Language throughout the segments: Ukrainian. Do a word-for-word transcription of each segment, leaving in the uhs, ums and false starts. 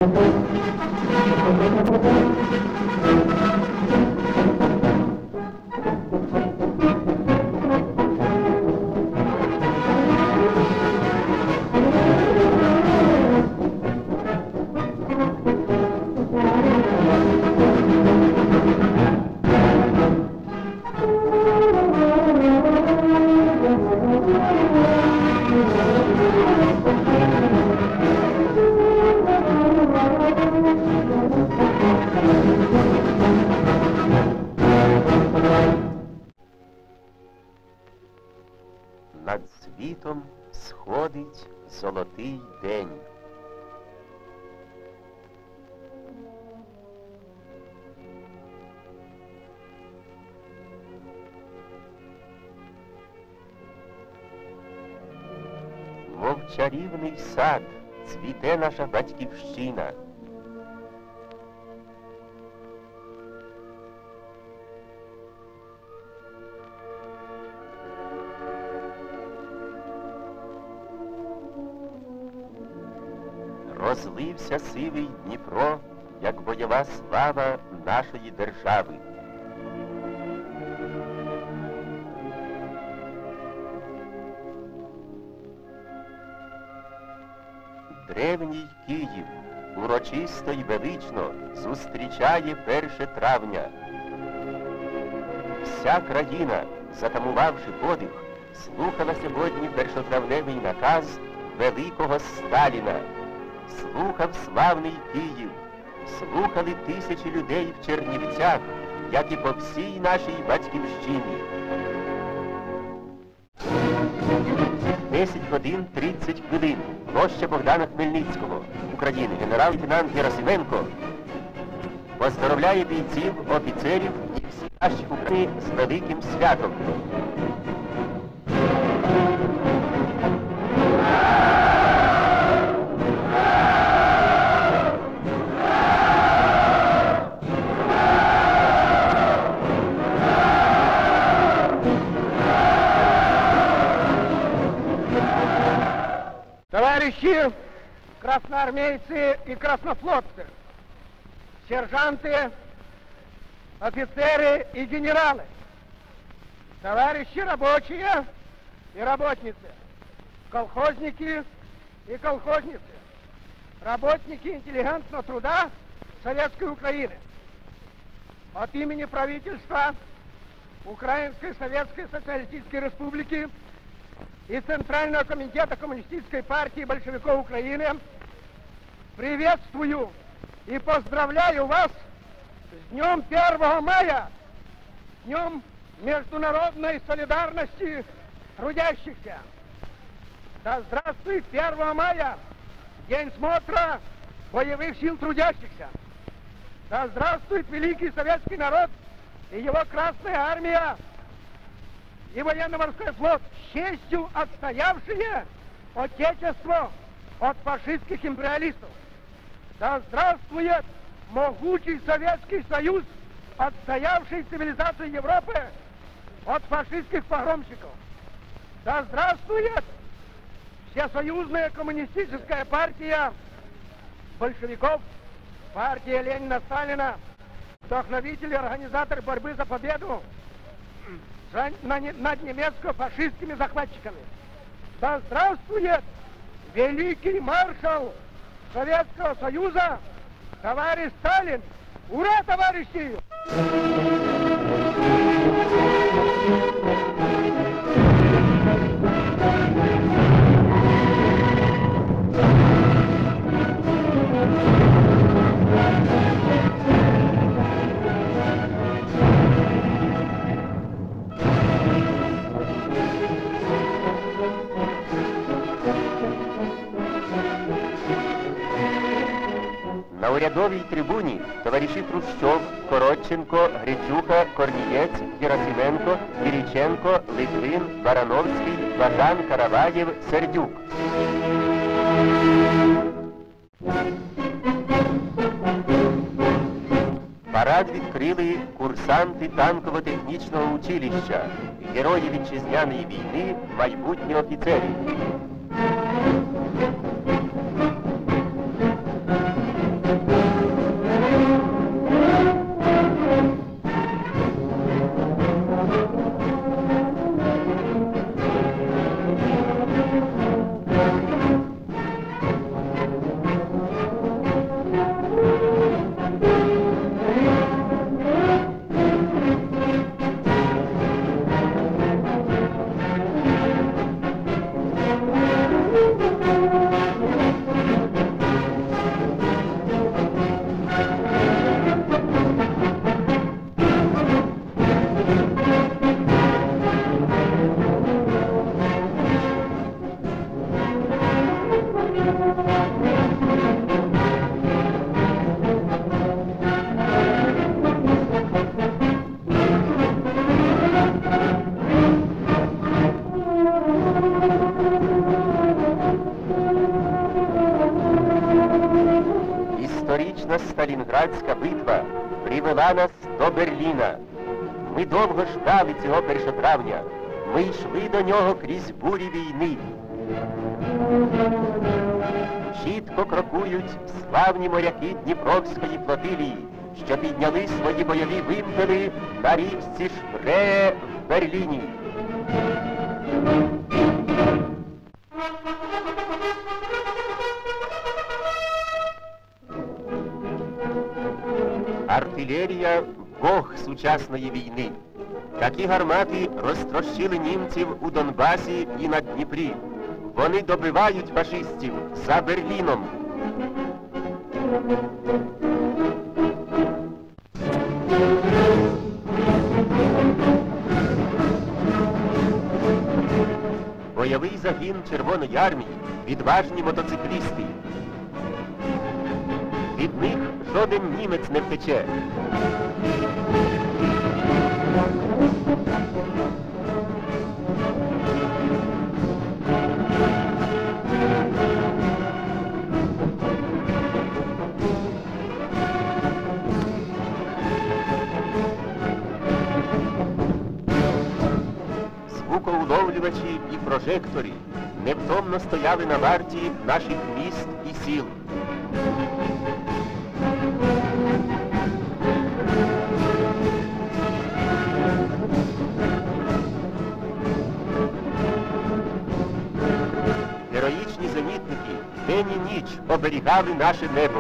Над світом сходить золотий день. Мов чарівний сад, цвіте наша батьківщина. Розлився сивий Дніпро, як бойова слава нашої держави. Древній Київ урочисто й велично зустрічає перше травня. Вся країна, затамувавши подих, слухала сьогодні першотравневий наказ великого Сталіна. Слухав славний Київ, слухали тисячі людей в Чернівцях, як і по всій нашій батьківщині. десять годин тридцять хвилин. Площа Богдана Хмельницького, України. Генерал-лейтенант Герасименко поздоровляє бійців, офіцерів і всі наші України з великим святом. Товарищи красноармейцы и краснофлотцы, сержанты, офицеры и генералы, товарищи рабочие и работницы, колхозники и колхозницы, работники интеллигентного труда Советской Украины. От имени правительства Украинской Советской Социалистической Республики и Центрального комитета Коммунистической партии большевиков Украины приветствую и поздравляю вас с днем первого мая, днем международной солидарности трудящихся. Да здравствует первого мая, день смотра боевых сил трудящихся. Да здравствует великий советский народ и его Красная Армия и военно-морской флот, с честью отстоявшие Отечество от фашистских империалистов. Да здравствует могучий Советский Союз, отстоявший цивилизацию Европы от фашистских погромщиков. Да здравствует Всесоюзная коммунистическая партия большевиков, партия Ленина Сталина, вдохновитель и организатор борьбы за победу над немецко-фашистскими захватчиками. Да здравствует великий маршал Советского Союза, товарищ Сталин! Ура, товарищи! На урядовій трибуні товариші Хрущов, Коротченко, Грицюка, Корнієць, Герасименко, Кириченко, Литвин, Барановський, Бажан, Караваєв, Сердюк. Парад відкрили курсанти танково-технічного училища, герої вітчизняної війни, майбутні офіцери. Сторічна Сталінградська битва привела нас до Берліна. Ми довго ждали цього першого травня. Ми йшли до нього крізь бурі війни. Чітко крокують славні моряки Дніпровської флотилії, що підняли свої бойові вимпели на річці Шпрее в Берліні. Артилерія – бог сучасної війни. Такі гармати розтрощили німців у Донбасі і на Дніпрі. Вони добивають фашистів за Берліном. Бойовий загін Червоної армії – відважні мотоциклісти. Від них жоден німець не втече. Звукоуловлювачі і прожектори невтомно стояли на варті наших міст і сіл. Героїчні зенітники день і ніч оберігали наше небо.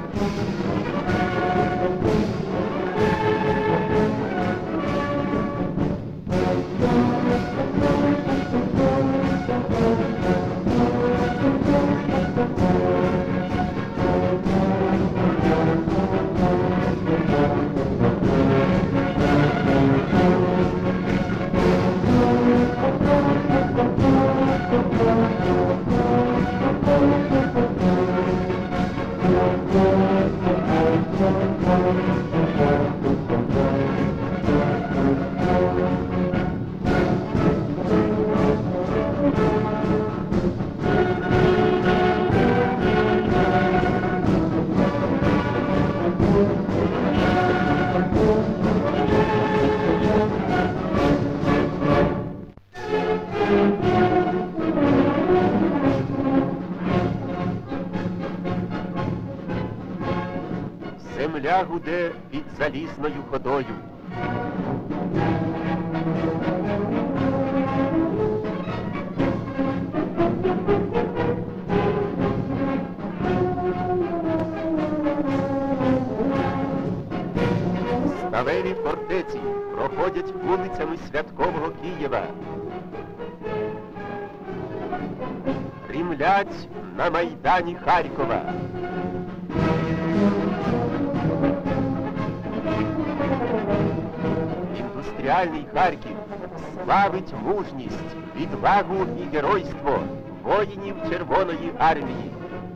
Земля гуде під залізною ходою. Сталеві фортеці проходять вулицями святкового Києва. Гримлять на Майдані Харкова. Індустріальний Харків славить мужність, відвагу і геройство воїнів Червоної армії.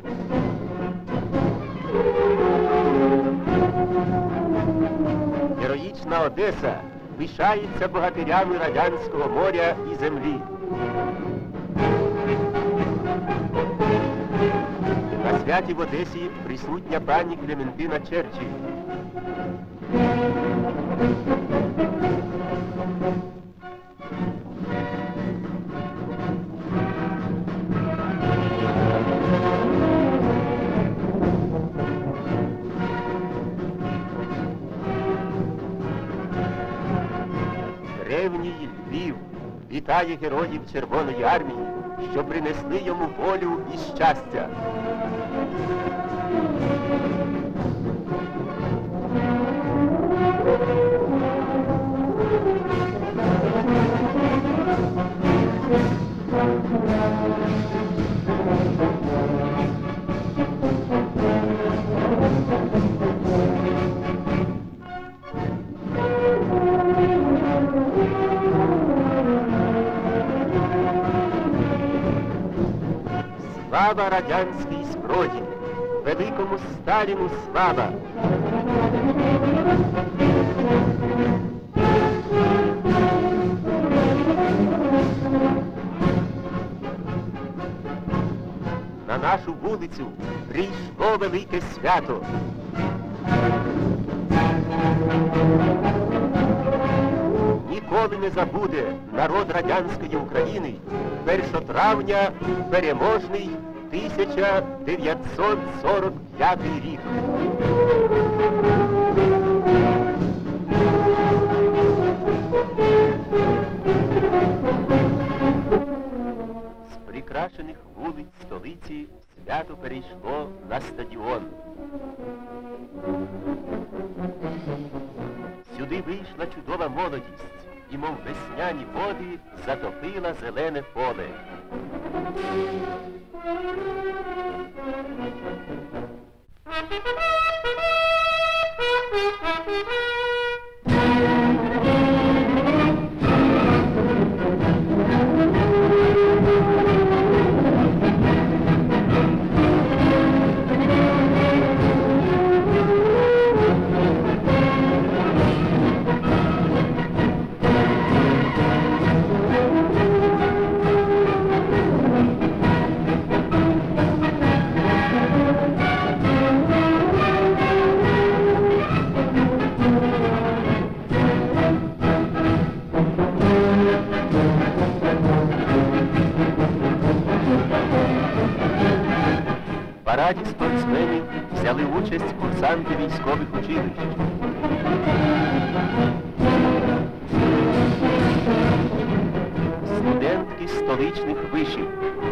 Героїчна Одеса пишається богатирями Радянського моря і землі. На святі в Одесі присутня пані Клементина Черчилль. Древній Львів вітає героїв Червоної армії, що принесли йому волю і щастя. Слава радянській зброї! Великому Сталіну слава! На нашу вулицю прийшло велике свято. Ніколи не забуде народ радянської України першого травня переможний тисяча дев'ятсот сорок п'ятий рік. З прикрашених вулиць столиці свято перейшло на стадіон. Сюди вийшла чудова молодість і, мов весняні води, затопила зелене поле. В параді спортсменів взяли участь курсанти військових училищ. Студентки столичних вишів.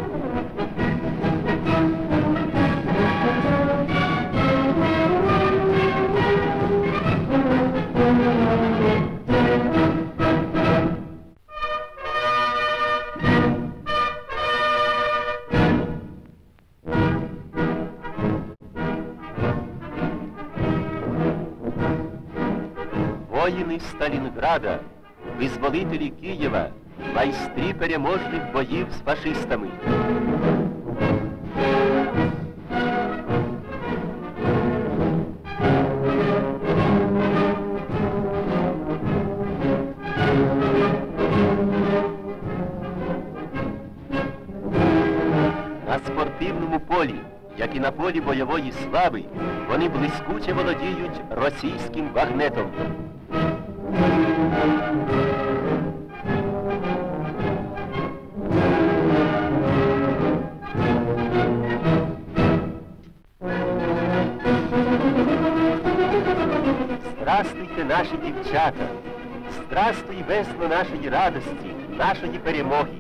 Воїни Сталінграда, визволителі Києва, майстрі переможних боїв з фашистами. На спортивному полі, як і на полі бойової слави, вони блискуче володіють російським багнетом. Здравствуйте, наші дівчата! Здравствуй, весло нашої радості, нашої перемоги!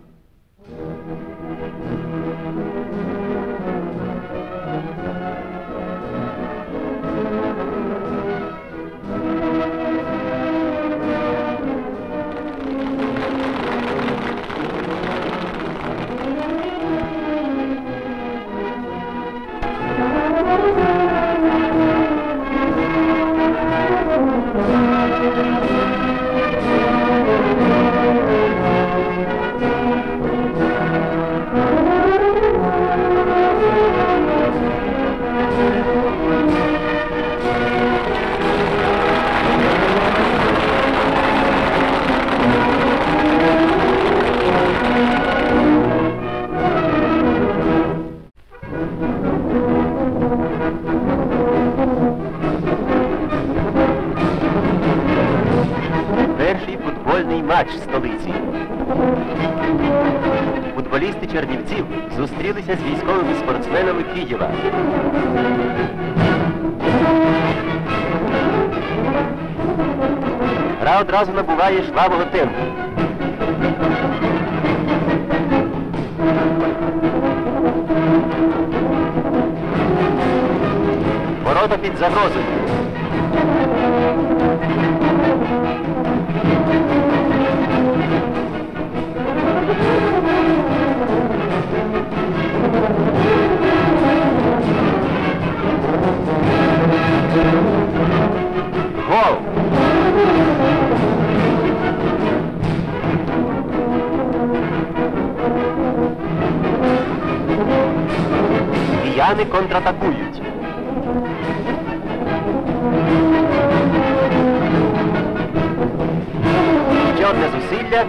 Матч столиці. Футболісти Чернівців зустрілися з військовими спортсменами Києва. Гра одразу набуває жвавого темпу. Ворота під загрозою. Гол! Кияни контратакують. Ще одне зусилля.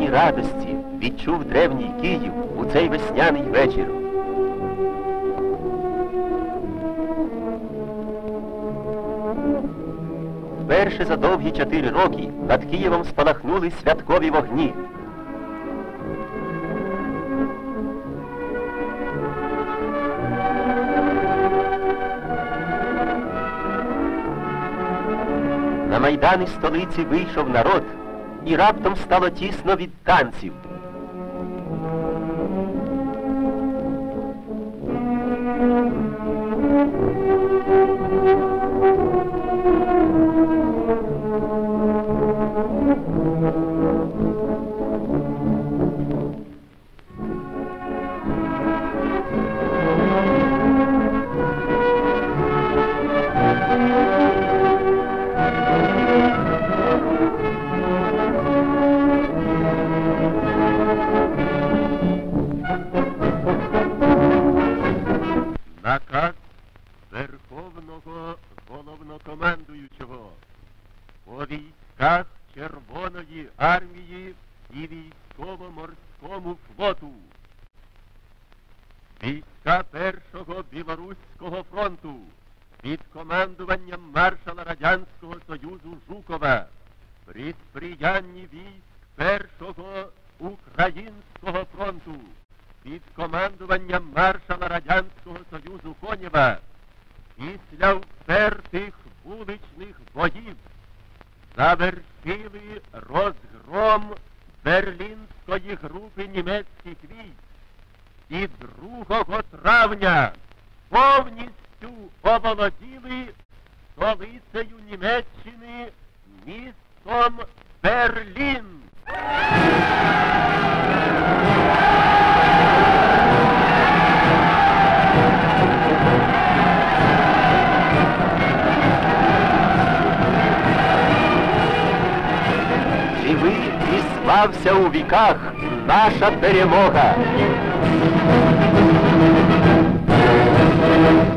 неземні радості відчув древній Київ у цей весняний вечір. Вперше за довгі чотири роки над Києвом спалахнули святкові вогні. На майдани столиці вийшов народ, і раптом стало тісно від танців. Наказ Верховного Головнокомандуючого по військах Червоної армії і військово-морському флоту. Війська Першого Білоруського фронту під командуванням маршала Радянського Союзу Жукова при сприянні військ Першого Українського фронту під командуванням маршала Радянського Союзу Конєва після впертих вуличних боїв завершили розгром берлінської групи німецьких військ і другого травня повністю оволоділи столицею Німеччини містом Берлін. Живи і слався у віках наша перемога!